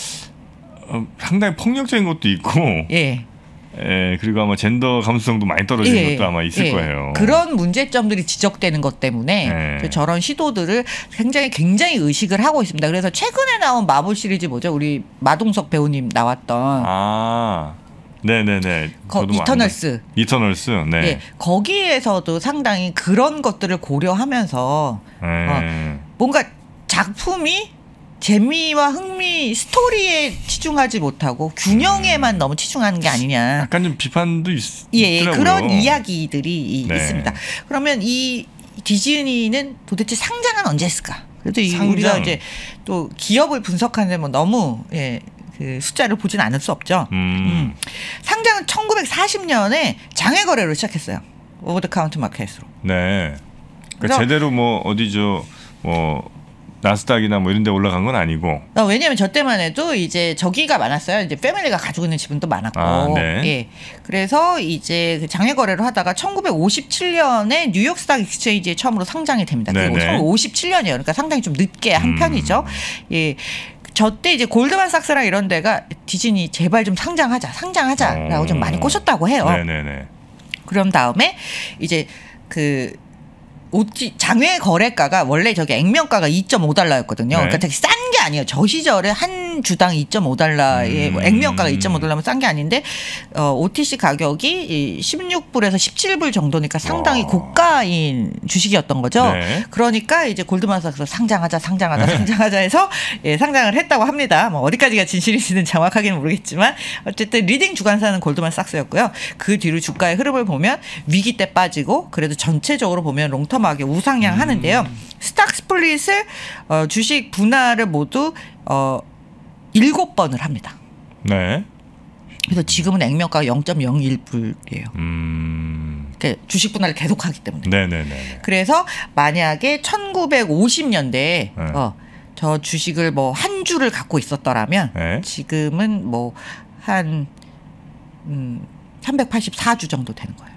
어, 상당히 폭력적인 것도 있고, 예, 예, 그리고 아마 젠더 감수성도 많이 떨어진 예, 것도 아마 있을 예. 거예요. 그런 문제점들이 지적되는 것 때문에 예. 저런 시도들을 굉장히 굉장히 의식을 하고 있습니다. 그래서 최근에 나온 마블 시리즈 뭐죠? 우리 마동석 배우님 나왔던 아, 네네네. 거, 이터널스. 이터널스. 네. 예, 거기에서도 상당히 그런 것들을 고려하면서 예. 어, 뭔가 작품이 재미와 흥미, 스토리에 치중하지 못하고 균형에만 음. 너무 치중하는 게 아니냐. 약간 좀 비판도 있, 예, 있더라고요. 그런 이야기들이 네. 있습니다. 그러면 이 디즈니는 도대체 상장은 언제 했을까? 그래도 이 우리가 이제 또 기업을 분석하는데 뭐 너무 예, 그 숫자를 보진 않을 수 없죠. 음. 음. 상장은 천구백사십 년에 장외 거래로 시작했어요. 오버 더 카운트 마켓으로. 네. 그러니까 제대로 뭐 어디죠, 뭐. 나스닥이나 뭐 이런 데 올라간 건 아니고. 어, 왜냐면 저 때만 해도 이제 저기가 많았어요. 이제 패밀리가 가지고 있는 지분도 많았고. 아, 네. 예. 그래서 이제 그 장외 거래를 하다가 천구백오십칠 년에 뉴욕 스탁 익스체인지에 처음으로 상장이 됩니다. 그리고 천구백오십칠 년이에요. 그러니까 상당히 좀 늦게 한 음. 편이죠. 예. 저 때 이제 골드만삭스랑 이런 데가 디즈니 제발 좀 상장하자, 상장하자라고 오. 좀 많이 꼬셨다고 해요. 네네네. 그런 다음에 이제 그 오티 장외 거래가가 원래 저기 액면가가 이 점 오 달러였거든요. 네. 그러니까 되게 싼 게 아니에요. 저 시절에 한 한 주당 이 점 오 달러의 음. 액면가가 이 점 오 달러면 싼 게 아닌데 어, 오티씨 가격이 십육 불에서 십칠 불 정도니까 상당히 와. 고가인 주식이었던 거죠. 네. 그러니까 이제 골드만삭스에서 상장하자 상장하자 네. 상장하자 해서 예, 상장을 했다고 합니다. 뭐 어디까지가 진실인지는 정확하게는 모르겠지만 어쨌든 리딩 주관사는 골드만삭스였고요. 그 뒤로 주가의 흐름을 보면 위기 때 빠지고 그래도 전체적으로 보면 롱텀하게 우상향 하는데요. 음. 스탁 스플릿을 어, 주식 분할을 모두 어, 일곱 번을 합니다. 네. 그래서 지금은 액면가가 영 점 영일 불이에요. 음. 그러니까 주식 분할을 계속하기 때문에. 네네네. 그래서 만약에 천구백오십 년대에 네. 어, 저 주식을 뭐 한 주를 갖고 있었더라면 네. 지금은 뭐 한 음, 삼백팔십사 주 정도 되는 거예요.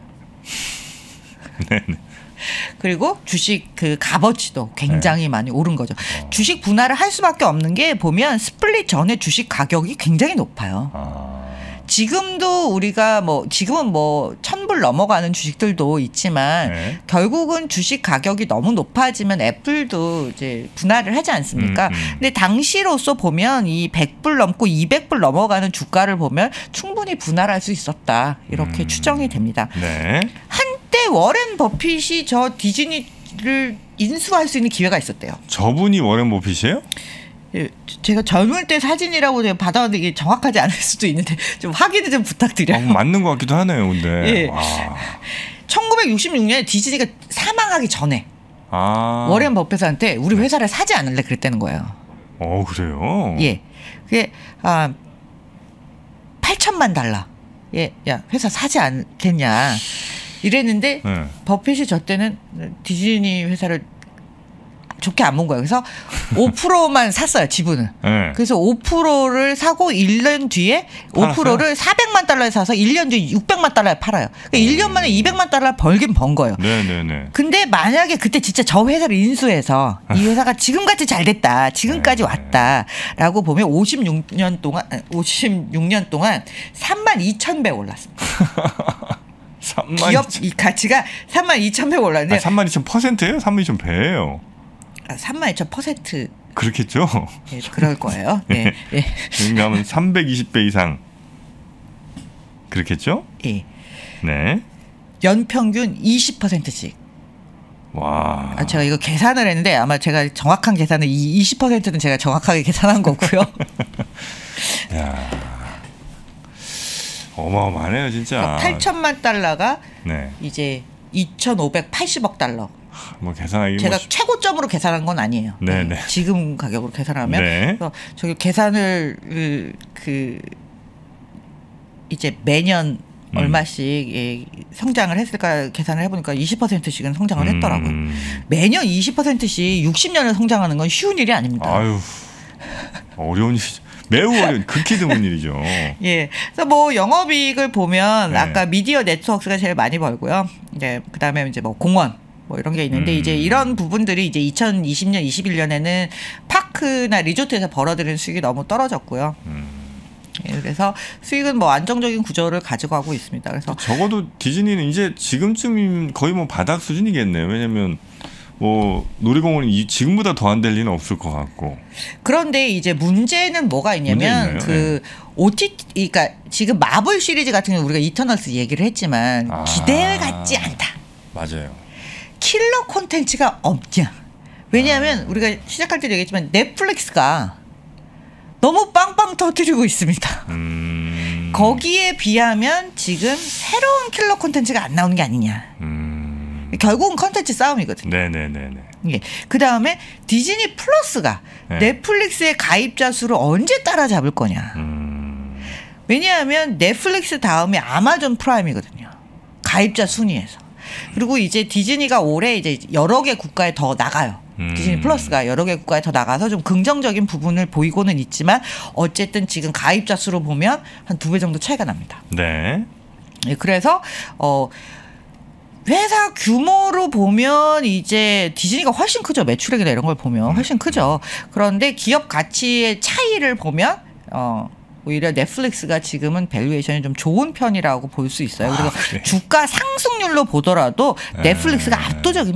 네네. 그리고 주식 그 값어치도 굉장히 네. 많이 오른 거죠. 어. 주식 분할을 할 수밖에 없는 게 보면 스플릿 전에 주식 가격이 굉장히 높아요. 아. 지금도 우리가 뭐 지금은 뭐 천 불 넘어가는 주식들도 있지만 네. 결국은 주식 가격이 너무 높아지면 애플도 이제 분할을 하지 않습니까? 음, 음. 근데 당시로서 보면 이 백 불 넘고 이백 불 넘어가는 주가를 보면 충분히 분할할 수 있었다. 이렇게 음. 추정이 됩니다. 네. 한때 워렌 버핏이 저 디즈니를 인수할 수 있는 기회가 있었대요. 저분이 워렌 버핏이에요? 제가 젊을 때 사진이라고 제가 받아왔는데 이게 정확하지 않을 수도 있는데 좀 확인을 좀 부탁드려요. 어, 맞는 것 같기도 하네요, 근데. 예. 천구백육십육 년에 디즈니가 사망하기 전에 아. 워렌 버핏한테 우리 회사를 사지 않을래 그랬다는 거예요. 어, 그래요? 예. 그게 아, 팔천만 달러. 예, 야 회사 사지 않겠냐 이랬는데 네. 버핏이 저 때는 디즈니 회사를 좋게 안 본 거예요. 그래서 오 퍼센트만 샀어요, 지분을. 네. 그래서 오 퍼센트를 사고 일 년 뒤에 오 퍼센트를 사백만 달러에 사서 일 년 뒤에 육백만 달러에 팔아요. 그러니까 일 년 만에 이백만 달러 벌긴 번 거예요. 네네네. 근데 만약에 그때 진짜 저 회사를 인수해서 이 회사가 지금같이 잘 됐다. 지금까지 네. 왔다라고 보면 오십육 년 동안, 오십육 년 동안 삼만 이천 배 올랐습니다. 삼만 기업 이 가치가 삼만 이천 배 올랐는데. 아, 삼만 이천 퍼센트예요? 삼만 이천 배예요. 삼만 이천 퍼센트. 그렇겠죠. 네, 그럴 거예요. 네. 네. 그러면 삼백이십 배 이상 그렇겠죠? 예. 네. 연평균 이십 퍼센트씩. 와. 아, 제가 이거 계산을 했는데 아마 제가 정확한 계산은 이 이십 퍼센트는 제가 정확하게 계산한 거고요. 야. 어마어마하네요, 진짜. 그러니까 팔천만 달러가 네. 이제 이천오백팔십억 달러. 뭐 계산하기 제가 뭐... 최고점으로 계산한 건 아니에요. 네, 네. 지금 가격으로 계산하면 네. 그래서 저기 계산을 그 이제 매년 음. 얼마씩 예, 성장을 했을까 계산을 해보니까 이십 퍼센트씩은 성장을 했더라고요. 음. 매년 이십 퍼센트씩 육십 년을 성장하는 건 쉬운 일이 아닙니다. 아유, 어려운 일이죠. 매우 어려운, 극히 드문 일이죠. 예. 그래서 뭐 영업이익을 보면 네. 아까 미디어 네트워크가 제일 많이 벌고요. 이제 그다음에 이제 뭐 공원 뭐 이런 게 있는데 음. 이제 이런 부분들이 이제 이천이십 년, 이십일 년에는 파크나 리조트에서 벌어들이는 수익이 너무 떨어졌고요. 음. 예, 그래서 수익은 뭐 안정적인 구조를 가지고 가고 있습니다. 그래서 적어도 디즈니는 이제 지금쯤 거의 뭐 바닥 수준이겠네요. 왜냐하면 뭐 놀이공원이 지금보다 더 안 될 리는 없을 것 같고. 그런데 이제 문제는 뭐가 있냐면 그 네. 오티티, 그러니까 지금 마블 시리즈 같은 경우 우리가 이터널스 얘기를 했지만 아. 기대를 갖지 않다. 맞아요. 킬러 콘텐츠가 없냐. 왜냐하면 아. 우리가 시작할 때도 얘기했지만 넷플릭스가 너무 빵빵 터뜨리고 있습니다. 음. 거기에 비하면 지금 새로운 킬러 콘텐츠가 안 나오는 게 아니냐. 음. 결국은 콘텐츠 싸움이거든요. 네네네네. 예. 그 다음에 디즈니 플러스가 네. 넷플릭스의 가입자 수를 언제 따라잡을 거냐. 음. 왜냐하면 넷플릭스 다음에 아마존 프라임이거든요. 가입자 순위에서. 그리고 이제 디즈니가 올해 이제 여러 개 국가에 더 나가요. 음. 디즈니 플러스가 여러 개 국가에 더 나가서 좀 긍정적인 부분을 보이고는 있지만 어쨌든 지금 가입자 수로 보면 한 두 배 정도 차이가 납니다. 네. 예, 그래서 어 회사 규모로 보면 이제 디즈니가 훨씬 크죠. 매출액이나 이런 걸 보면 훨씬 크죠. 그런데 기업 가치의 차이를 보면 어 오히려 넷플릭스가 지금은 밸류에이션이 좀 좋은 편이라고 볼 수 있어요. 그리고 아, 그래. 주가 상승률로 보더라도 넷플릭스가 압도적입니다.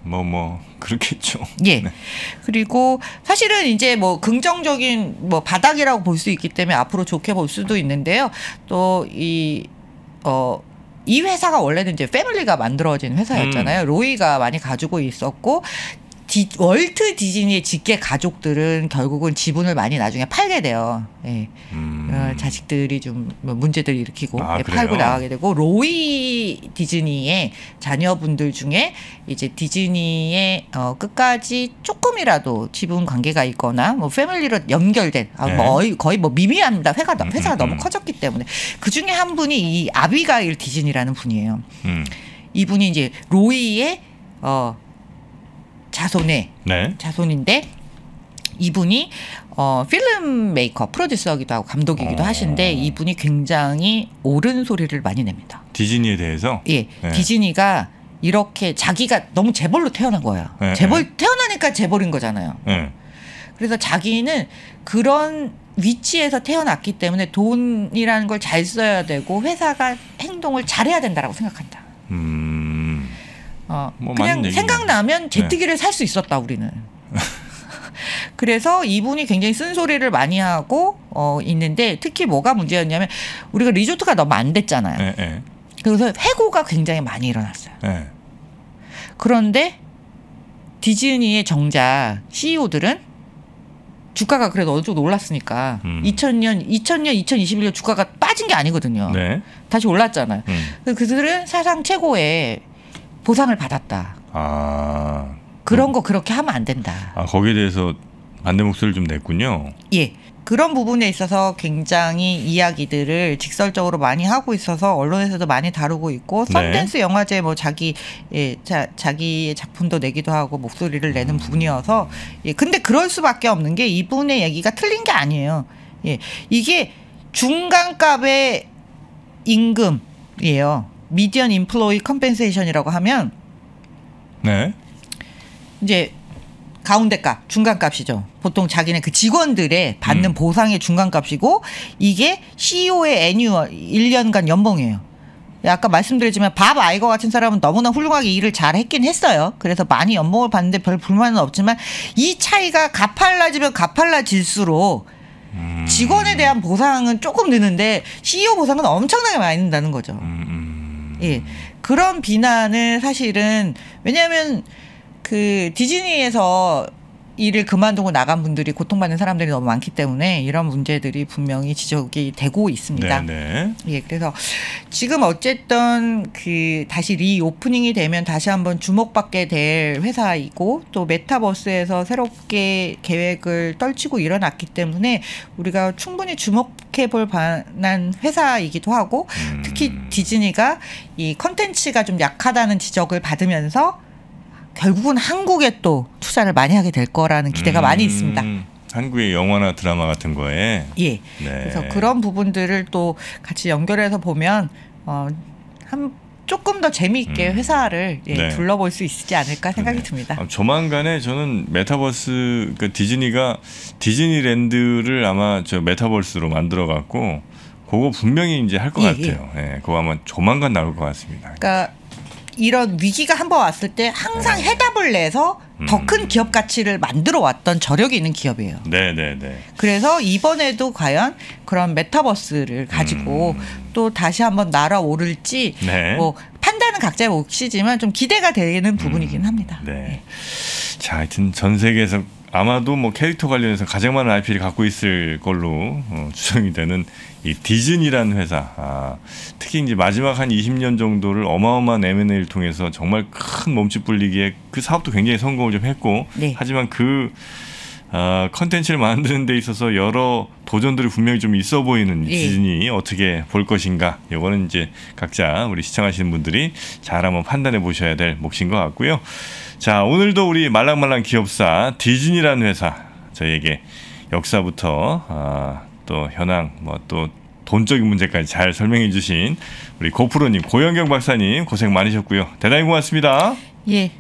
뭐, 뭐, 그렇겠죠. 예. 네. 그리고 사실은 이제 뭐 긍정적인 뭐 바닥이라고 볼 수 있기 때문에 앞으로 좋게 볼 수도 있는데요. 또 이, 어, 이 회사가 원래는 이제 패밀리가 만들어진 회사였잖아요. 음. 로이가 많이 가지고 있었고, 디, 월트 디즈니의 직계 가족들은 결국은 지분을 많이 나중에 팔게 돼요. 예. 음. 어, 자식들이 좀 문제들 일으키고 아, 예, 팔고 나가게 되고, 로이 디즈니의 자녀분들 중에 이제 디즈니의 어, 끝까지 조금이라도 지분 관계가 있거나 뭐 패밀리로 연결된 아, 네. 뭐 거의, 거의 뭐 미미합니다. 회가, 회사가 음, 음, 너무 음. 커졌기 때문에. 그 중에 한 분이 이 아비가일 디즈니라는 분이에요. 음. 이분이 이제 로이의 어, 자손의 네. 자손인데, 이분이 어, 필름 메이커, 프로듀서기도 하고 감독이기도 어. 하신데, 이분이 굉장히 옳은 소리를 많이 냅니다. 디즈니에 대해서? 예, 네. 디즈니가 이렇게 자기가 너무 재벌로 태어난 거예요. 네. 재벌 태어나니까 재벌인 거잖아요. 네. 그래서 자기는 그런 위치에서 태어났기 때문에 돈이라는 걸 잘 써야 되고 회사가 행동을 잘해야 된다라고 생각한다. 음. 어, 뭐 그냥 생각나면 제트기를 네. 살 수 있었다 우리는. 그래서 이분이 굉장히 쓴소리를 많이 하고 어, 있는데, 특히 뭐가 문제였냐면 우리가 리조트가 너무 안 됐잖아요. 네, 네. 그래서 해고가 굉장히 많이 일어났어요. 네. 그런데 디즈니의 정작 씨이오들은 주가가 그래도 어느 정도 올랐으니까 음. 이천 년, 이천 년, 이천이십일 년 주가가 빠진 게 아니거든요. 네. 다시 올랐잖아요. 음. 그들은 사상 최고의 보상을 받았다. 아, 그런 거 그렇게 하면 안 된다. 아, 거기에 대해서 반대 목소리를 좀 냈군요. 예. 그런 부분에 있어서 굉장히 이야기들을 직설적으로 많이 하고 있어서 언론에서도 많이 다루고 있고, 썬댄스 네. 영화제 뭐 자기 예, 자, 자기의 작품도 내기도 하고 목소리를 내는 음. 부분이어서 예, 근데 그럴 수밖에 없는 게 이분의 얘기가 틀린 게 아니에요. 예, 이게 중간값의 임금이에요. 미디언 인플로이 컴펜세이션이라고 하면 네. 이제 가운데값, 중간값이죠. 보통 자기네 그 직원들의 받는 음. 보상의 중간값이고, 이게 씨이오의 애뉴얼 일 년간 연봉이에요. 아까 말씀드렸지만 밥 아이거 같은 사람은 너무나 훌륭하게 일을 잘 했긴 했어요. 그래서 많이 연봉을 받는데 별 불만은 없지만, 이 차이가 가팔라지면 가팔라질수록 음. 직원에 대한 보상은 조금 느는데 씨이오 보상은 엄청나게 많이 는다는 거죠. 음. 예, 그런 비난을 사실은, 왜냐하면 그 디즈니에서 일을 그만두고 나간 분들이 고통받는 사람들이 너무 많기 때문에 이런 문제들이 분명히 지적이 되고 있습니다. 네네. 예, 그래서 지금 어쨌든 그 다시 리오프닝이 되면 다시 한번 주목받게 될 회사이고, 또 메타버스에서 새롭게 계획을 떨치고 일어났기 때문에 우리가 충분히 주목해 볼 만한 회사이기도 하고, 음. 특히 디즈니가 이 컨텐츠가 좀 약하다는 지적을 받으면서 결국은 한국에 또 투자를 많이 하게 될 거라는 기대가 음, 많이 있습니다. 한국의 영화나 드라마 같은 거에. 예. 네. 그래서 그런 부분들을 또 같이 연결해서 보면 어, 한 조금 더 재미있게 음. 회사를 예, 네. 둘러볼 수 있지 않을까 생각이 네. 듭니다. 아, 조만간에 저는 메타버스, 그 디즈니가 디즈니랜드를 아마 저 메타버스로 만들어 갖고 그거 분명히 이제 할 것 예, 같아요. 예. 네, 그거 아마 조만간 나올 것 같습니다. 그러니까 이런 위기가 한번 왔을 때 항상 해답을 내서 더 큰 기업 가치를 만들어 왔던 저력이 있는 기업이에요. 네네네. 그래서 이번에도 과연 그런 메타버스를 가지고 음. 또 다시 한번 날아오를지 네. 뭐 판단은 각자의 몫이지만 좀 기대가 되는 부분이긴 음. 합니다. 네. 네. 자, 하여튼 전 세계에서 아마도 뭐 캐릭터 관련해서 가장 많은 아이피를 갖고 있을 걸로 어, 추정이 되는 이 디즈니라는 회사. 아, 특히 이제 마지막 한 이십 년 정도를 어마어마한 엠 앤 에이를 통해서 정말 큰 몸집 불리기에 그 사업도 굉장히 성공을 좀 했고, 네. 하지만 그 어, 컨텐츠를 만드는 데 있어서 여러 도전들이 분명히 좀 있어 보이는 네. 디즈니 어떻게 볼 것인가, 이거는 이제 각자 우리 시청하시는 분들이 잘 한번 판단해 보셔야 될 몫인 것 같고요. 자, 오늘도 우리 말랑말랑 기업사 디즈니라는 회사, 저희에게 역사부터 아, 또 현황, 뭐 또 돈적인 문제까지 잘 설명해 주신 우리 고프로님, 고영경 박사님 고생 많으셨고요. 대단히 고맙습니다. 예,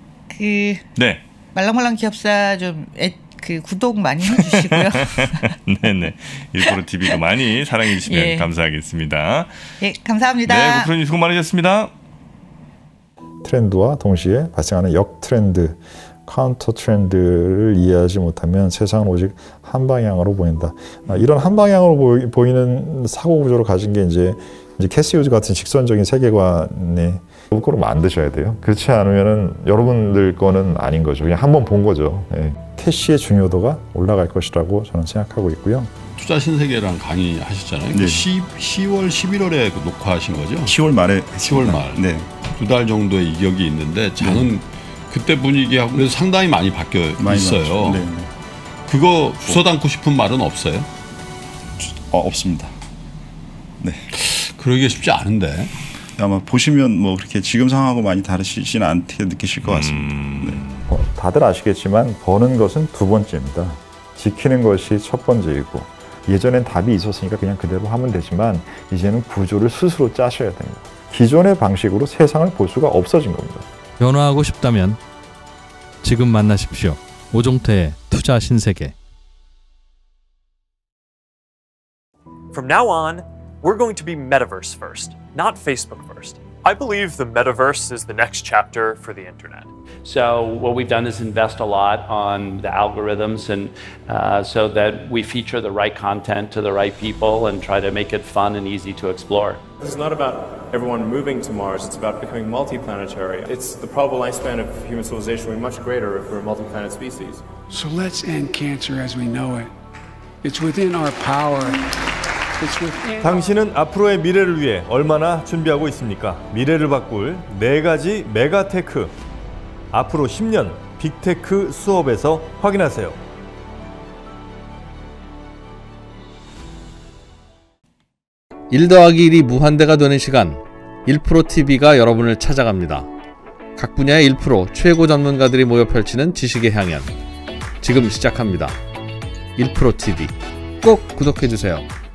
그 네. 말랑말랑 기업사 좀 애, 그 구독 많이 해주시고요. 네네. 일프로 티비도 많이 사랑해 주시면 예. 감사하겠습니다. 예, 감사합니다. 네, 고프로님 수고 많으셨습니다. 트렌드와 동시에 발생하는 역 트렌드, 카운터 트렌드를 이해하지 못하면 세상은 오직 한 방향으로 보인다. 이런 한 방향으로 보이는 사고 구조를 가진 게 이제 이제 캐시 휴즈 같은 직선적인 세계관에 거꾸로 만드셔야 돼요. 그렇지 않으면은 여러분들 거는 아닌 거죠. 그냥 한번 본 거죠. 예. 캐시의 중요도가 올라갈 것이라고 저는 생각하고 있고요. 투자 신세계랑 강의 하셨잖아요. 네. 시월, 십일월에 녹화하신 거죠? 시월 말에 시월 말. 네. 두 달 정도의 이격이 있는데 장은 네. 그때 분위기하고 상당히 많이 바뀌어 많이 있어요. 네. 그거 주워 담고 싶은 말은 없어요? 어, 없습니다. 네. 그러기 쉽지 않은데. 아마 보시면 뭐 그렇게 지금 상황하고 많이 다르시진 않게 느끼실 것 같습니다. 음... 네. 어, 다들 아시겠지만 버는 것은 두 번째입니다. 지키는 것이 첫 번째이고 예전엔 답이 있었으니까 그냥 그대로 하면 되지만 이제는 구조를 스스로 짜셔야 됩니다. 기존의 방식으로 세상을 볼 수가 없어진 겁니다. 변화하고 싶다면 지금 만나십시오. 오종태의 투자 신세계. From now on, we're going to be metaverse first, not Facebook first. I believe the metaverse is the next chapter for the internet. So what we've done is invest a lot on the algorithms and uh, so that we feature the right content to the right people and try to make it fun and easy to explore. This is not about everyone moving to Mars, it's about becoming multiplanetary. It's the probable lifespan of human civilization will be much greater if we're a multi-planet species. So let's end cancer as we know it. It's within our power. 당신은 앞으로의 미래를 위해 얼마나 준비하고 있습니까? 미래를 바꿀 네 가지 메가테크. 앞으로 십 년 빅테크 수업에서 확인하세요. 일 더하기 일이 무한대가 되는 시간, 일 프로 티비가 여러분을 찾아갑니다. 각 분야의 일 프로 최고 전문가들이 모여 펼치는 지식의 향연. 지금 시작합니다. 일 프로 티비 꼭 구독해주세요.